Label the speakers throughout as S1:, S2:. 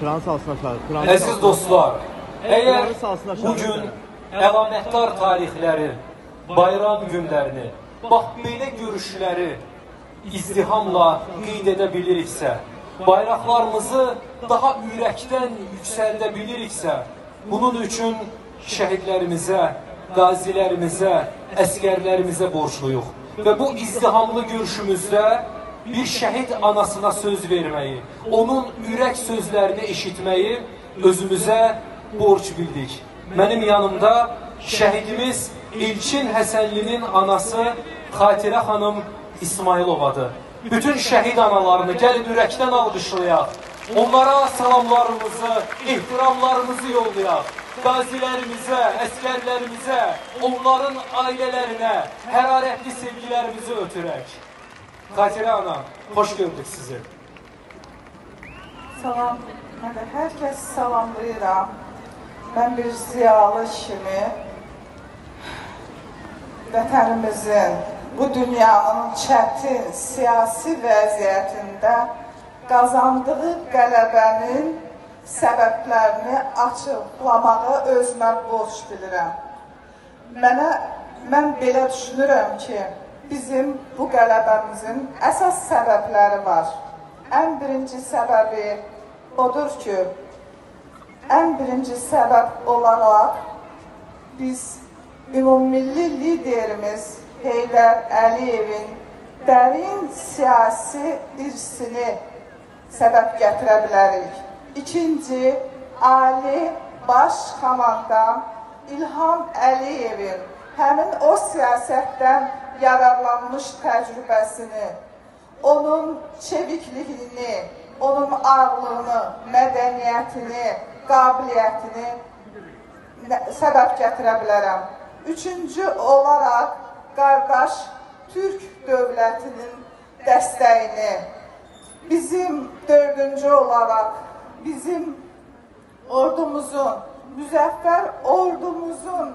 S1: Kranı salsın aşağı.
S2: Əziz dostlar, əgər bugün əlamətdar tarixləri, bayram günlərini, bax belə görüşləri izdihamla qeyd edə biliriksə, bayraqlarımızı daha ürəkdən yüksəldə biliriksə, bunun üçün şəhidlərimizə, qazilərimizə, əskərlərimizə borcluyuq. Və bu izdihamlı görüşümüzdə bir şəhid anasına söz verməyi, onun ürək sözlərini eşitməyi özümüzə borc bildik. Mənim yanımda şəhidimiz İlkin Həsənlinin anası Xatirə xanım İsmayılovadır. Bütün şəhid analarını gəlin ürəkdən alqışlayaq. Onlara salamlarımızı, ehtiramlarımızı yollayaq. Qazilərimizə, əskərlərimizə, onların ailələrinə hərarətli sevgilərimizi ötürək. Xatirə ana, xoş gördük sizi.
S3: Salam, hər kəs salamlayıram. Mən bir ziyalı kimi vətənimizin, bu dünyanın çətin siyasi vəziyyətində qazandığı qələbənin səbəblərini açıqlamağı özümə borc bilirəm. Mən belə düşünürəm ki, bizim bu qələbəmizin əsas səbəbləri var. Ən birinci səbəbi odur ki, ən birinci səbəb olaraq biz ümummilli liderimiz Heydər Əliyevin dərin siyasi irsini səbəb gətirə bilərik. İkinci, Ali Baş Komandan İlham Əliyevin həmin o siyasətdən yararlanmış təcrübəsini, onun çevikliyini, onun ağlını, mədəniyyətini, qabiliyyətini səbəb gətirə bilərəm. Üçüncü olaraq, qardaş Türk dövlətinin dəstəyini, bizim dördüncü olaraq, bizim ordumuzun, müzəffər ordumuzun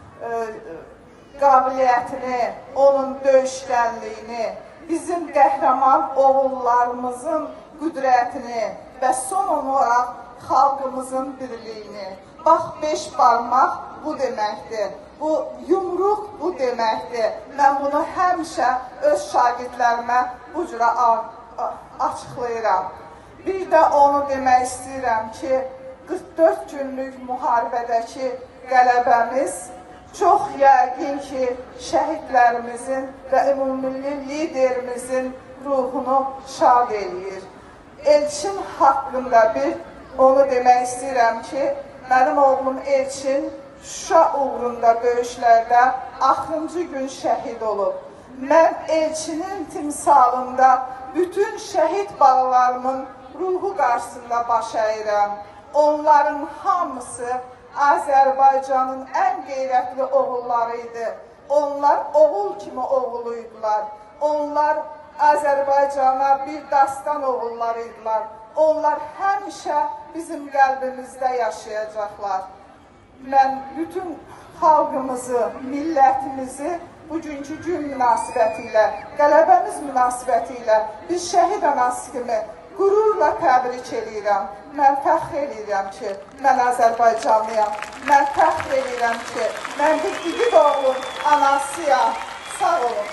S3: qabiliyyətini, onun döyüşkənliyini, bizim qəhrəman oğullarımızın qüdrətini və son olaraq xalqımızın birliyini. Bax, 5 barmaq bu deməkdir. Bu yumruq bu deməkdir. Mən bunu həmişə öz şagirdlərimə bu cürə açıqlayıram. Bir də onu demək istəyirəm ki, 44 günlük müharibədəki qələbəmiz çox yəqin ki, şəhidlərimizin və ümumilli liderimizin ruhunu şad eləyir. Elçin haqqında onu demək istəyirəm ki, mənim oğlum Elçin Şuşa uğrunda döyüşlərdə axırıncı gün şəhid olub. Mən Elçinin timsalında bütün şəhid balalarımın ruhu qarşısında baş əyirəm. Onların hamısı Azərbaycanın ən qeyrətli oğulları idi. Onlar oğul kimi oğuluydular. Onlar Azərbaycana bir dastan oğulları idiler. Onlar həmişə bizim qəlbimizdə yaşayacaqlar. Mən bütün xalqımızı, millətimizi bugünkü gün münasibətilə, qələbəmiz münasibətilə bir şəhid anası kimi qürurla təbrik edirəm. Mən fəxr edirəm ki, mən Azərbaycanlıyam. Mən fəxr edirəm ki, mən bir igid oğlum, anasıyam. Sağ olun.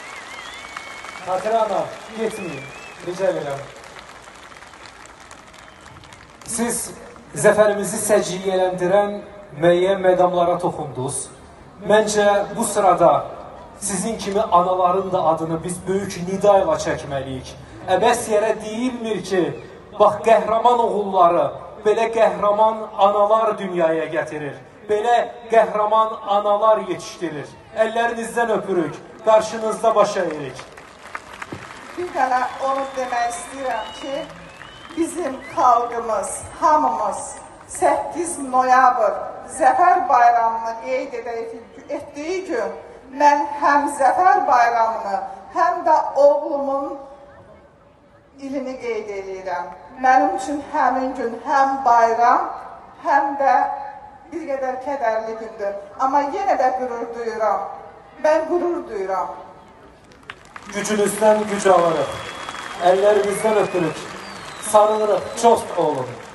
S2: Xatirə ana, getməyin. Rica edirəm. Siz zəfərimizi səciyyələndirən müəyyən məqamlara toxundunuz. Məncə bu sırada sizin kimi anaların da adını biz böyük nida ilə çəkməliyik. Əbəs yerə deyilmir ki, bax, qəhrəman oğulları, belə qəhrəman analar dünyaya gətirir. Belə qəhrəman analar yetişdirir. Əllərinizdən öpürük, qarşınızda baş əyirik.
S3: Bir dənə onu demək istəyirəm ki, bizim xalqımız, hamımız 8 noyabr Zəfər bayramını qeyd etdiyi gün mən həm Zəfər bayramını, həm də oğlumun ilini qeyd edirəm. Mənim üçün həmin gün həm bayram, həm də bir qədər kədərli gündür. Amma yenə də qürur duyuram. Mən qürur duyuram.
S2: Gücünüzdən güc alırıq. Əllərimizdən öpürük. Sarılırıq. Çox olun.